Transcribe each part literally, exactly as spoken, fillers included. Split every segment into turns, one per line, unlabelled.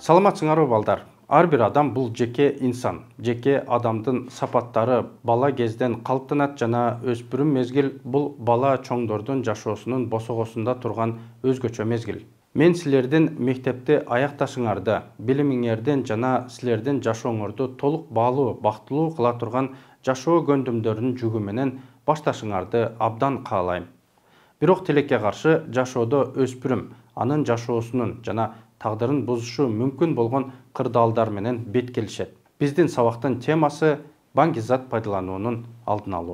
Саламатсыңарбы балдар? Ар бир адам бул жеке инсан. Жеке адамдын сапаттары бала кезден калыптанат жана өспүрүм мезгил бул бала чоңдордун жашоосунун босогосунда турган өзгөчө мезгил. Мен силердин мектепти аякташыңарды, билимиңерден жана силердин жашооңорду толук баалуу, бактылуу кыла турган жашоо көндүмдөрүнүн жүгү менен башташыңарды абдан каалайм. Бирок тилекке каршы жашоодо өспүрүм анын жашоосунун жана тагдырын бузушу мүмкүн болгон кырдаалдар менен бет келишет. Биздин сабактын темасы баңгизат пайдалануунун алдын алуу.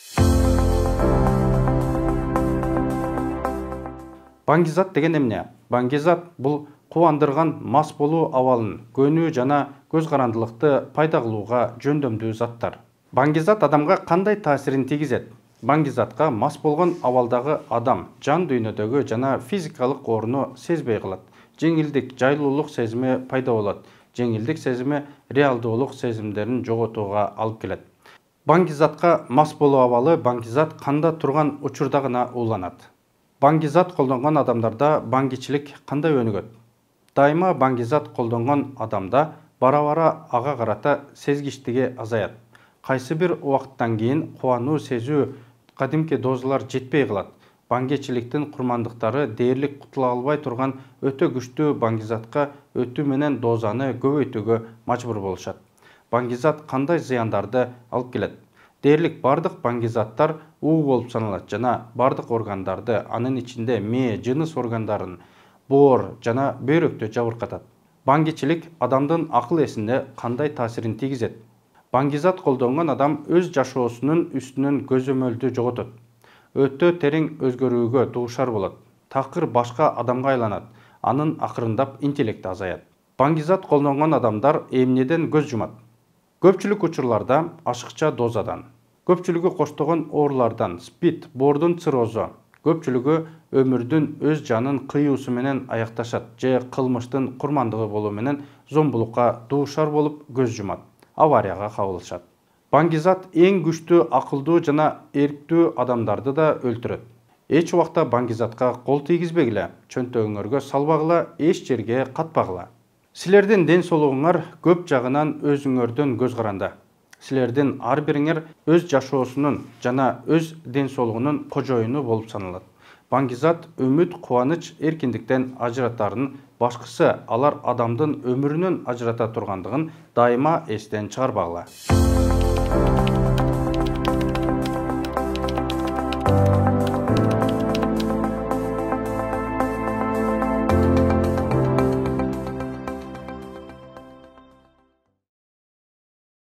Баңгизат деген эмне? Баңгизат бул кубандырган мас болуу абалын, көнүү жана көз карандылыкты пайда кылууга жөндөмдүү заттар. Баңгизат адамга кандай таасирин тийгизет? Баңгизатка мас болгон абалдагы адам жан дүйнөдөгү жана физикалык ооруну сезбей калат. Жеңилдик, жайлуулук сезими пайда болот. Жеңилдик сезими реалдуулук сезимдерин жоготууга алып келет. Баңгизатка мас болуу абалы баңгизат канда турган учурда гана ууланат. Баңгизат колдонгон адамдарда баңгичилик кандай өнүгөт? Дайыма баңгизат колдонгон адамда бара-бара ага карата сезгичтиги азаят. Кайсы бир убакыттан кийин кубануу сезүү кадимки дозалар жетпей калат. Баңгичиликтин курмандыктары дээрлик кутула албай турган өтө күчтүү баңгизатка өтүү менен дозаны көбөйтүүгө мажбур болушат. Баңгизат кандай зыяндарды алып келет? Дээрлик бардык баңгизаттар уу болуп саналат жана бардык органдарды, анын ичинде мээ, жыныс органдарын, боор жана бөйрөктү жабыркатат. Баңгичилик адамдын акыл эсине кандай таасирин тийгизет? Баңгизат колдонгон адам өз жашоосунун үстүнөн көзөмөлдү жоготот. Өтө терең өзгөрүүгө дуушар болот. Такыр башка адамга айланат. Анын акырындап интеллекти азаят. Баңгизат колдонгон адамдар эмнеден көз жумат? Көпчүлүк учурларда ашыкча дозадан, көпчүлүгү коштогон оорулардан, спид, боордун циррозу, көпчүлүгү өмүрдүн өз жанын кыюусу менен аякташат же кылмыштын курмандыгы болуу менен зомбулукка дуушар болуп көз жумат, аварияга кабылышат. Баңгизат эң күчтүү, акылдуу жана эрктүү адамдарды да өлтүрөт. Эч убакта баңгизатка кол тийгизбегиле, чөнтөгүңөргө салбагыла, эч жерге катпагыла. Силердин ден соолугуңар көп жагынан өзүңөрдөн көз каранды. Силердин ар бириңер өз жашоосунун жана өз ден соолугунун кожоюну болуп саналат. Баңгизат үмүт, кубаныч, эркиндиктен ажыратарын, башкысы алар адамдын өмүрүнөн ажырата тургандыгын дайыма эстен чыгарбагыла.